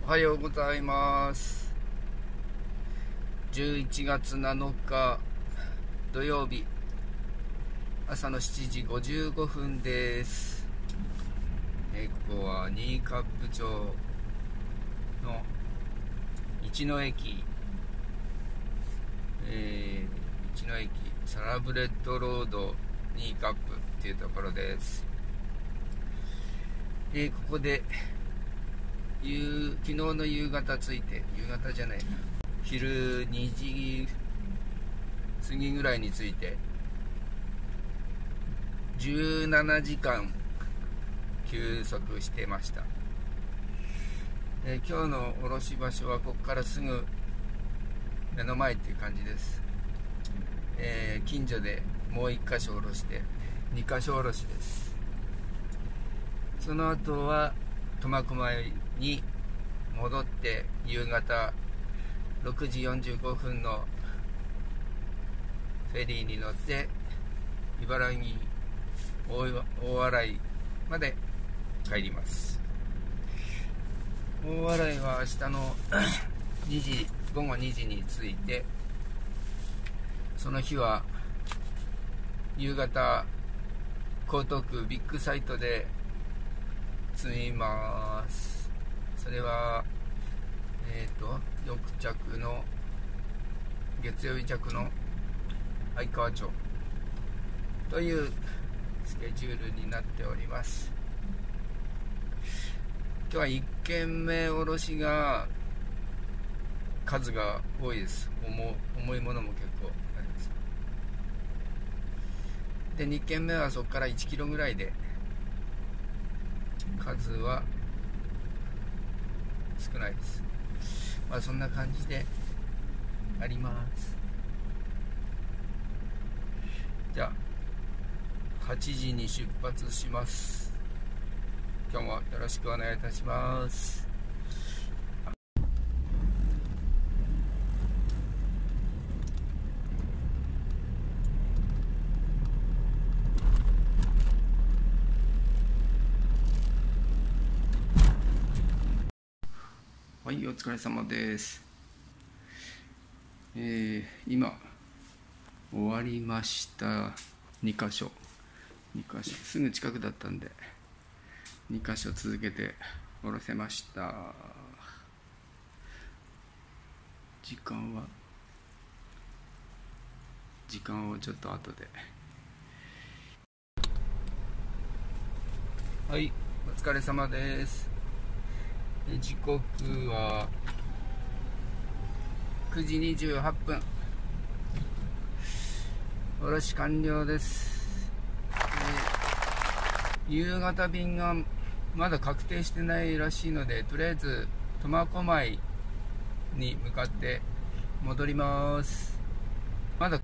おはようございます。11月7日土曜日、朝の7時55分です。ここは新冠町の道の駅、道の駅サラブレッドロード新冠っていうところです。ここで昨日の夕方着いて、夕方じゃないな、昼2時過ぎぐらいに着いて17時間休息してました。今日の卸場所はここからすぐ目の前っていう感じです。近所でもう1箇所卸して2箇所卸です。その後は苫小牧に戻って夕方6時45分のフェリーに乗って茨城大洗まで帰ります。大洗は明日の午後2時に着いて、その日は夕方江東区ビッグサイトで積みます。それは月曜日着の相川町というスケジュールになっております。今日は1軒目卸が数が多いです。重いものも結構あります。で2軒目はそこから1キロぐらいで、数は少ないです。そんな感じであります。じゃあ8時に出発します。今日もよろしくお願いいたします。はい、お疲れ様です。今終わりました。2箇所すぐ近くだったんで2箇所続けて下ろせました。時間はちょっと後で。はい、お疲れ様です。時刻は9時28分、卸し完了です。夕方便がまだ確定してないらしいので、とりあえず苫小牧に向かって戻ります。まだ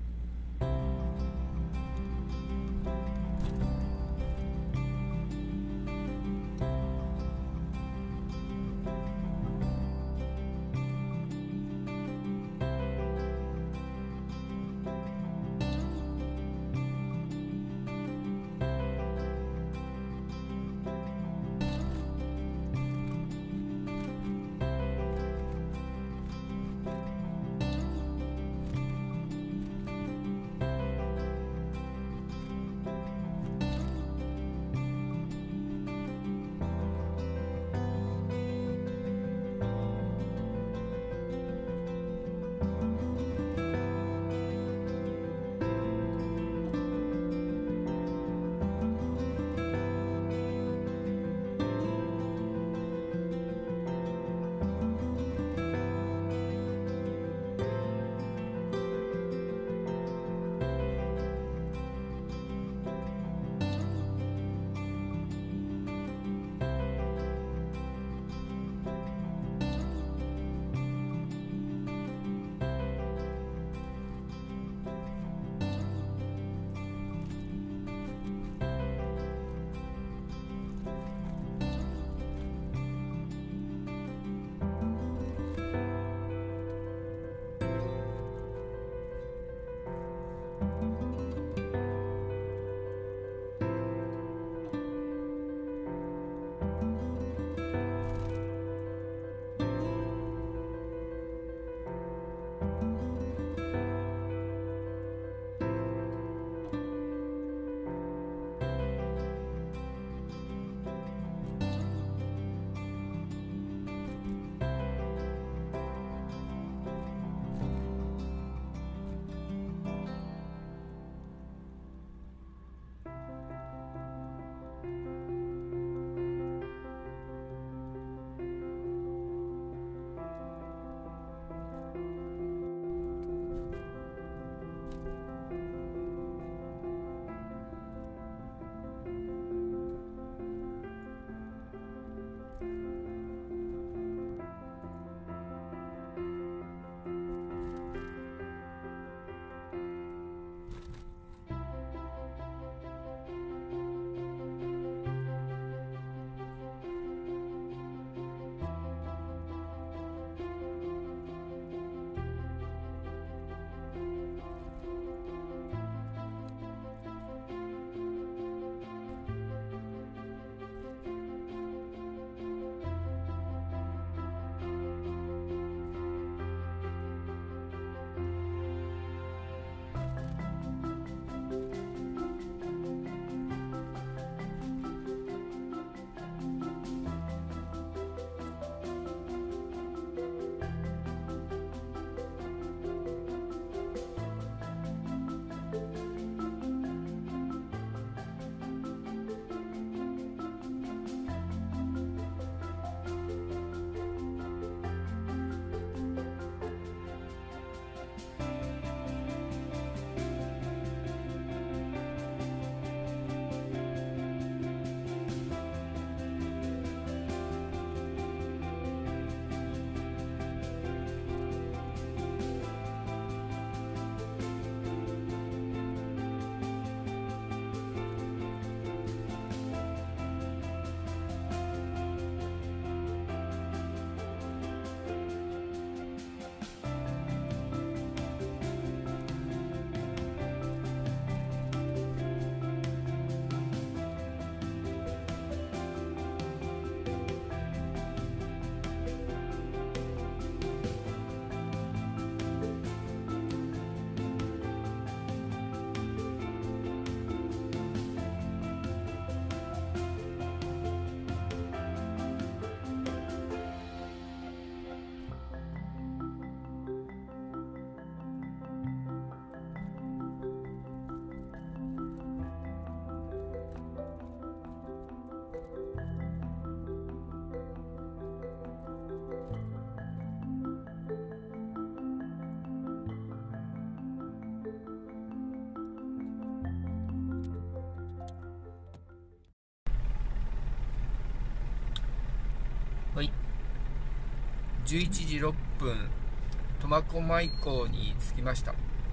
はい、11時6分苫小牧港に着きました。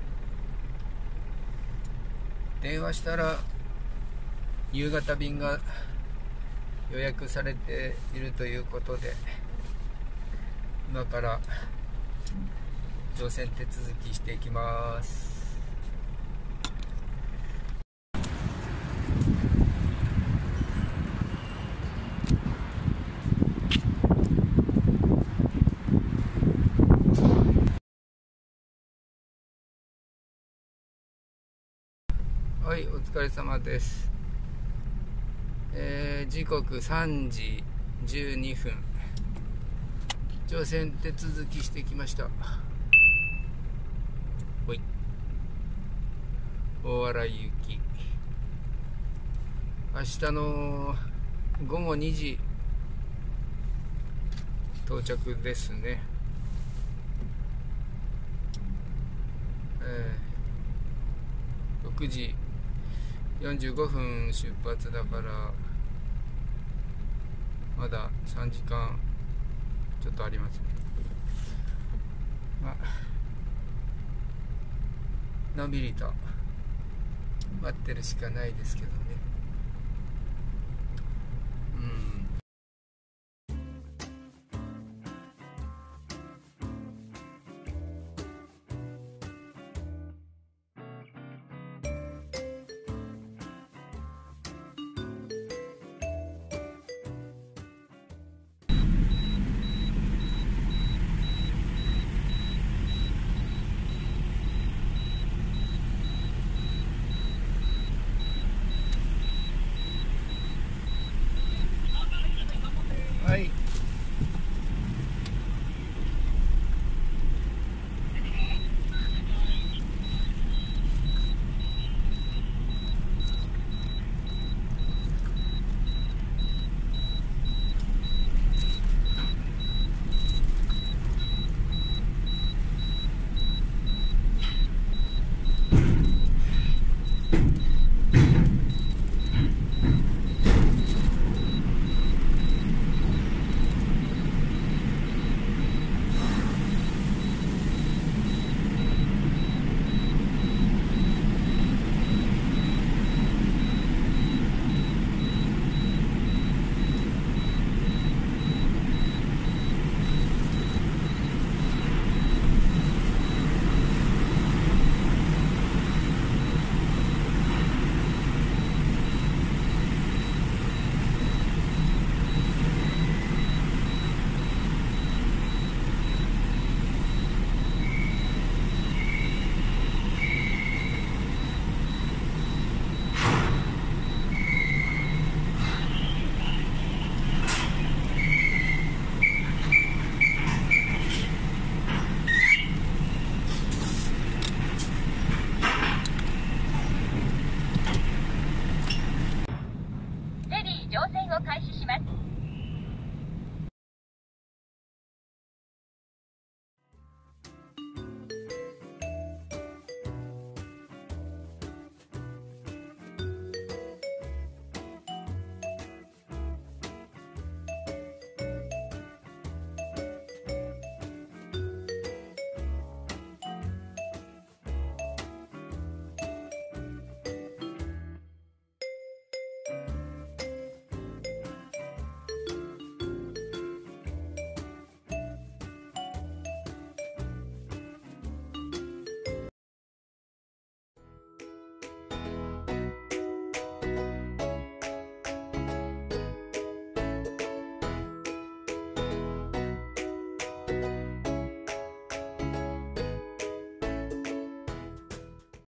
電話したら夕方便が予約されているということで、今から乗船手続きしていきます。はい、お疲れ様です。時刻3時12分、乗船手続きしてきました。ほい、大洗行き、明日の午後2時到着ですね。6時45分出発だから、まだ3時間ちょっとありますね。のんびりと待ってるしかないですけどね。はい、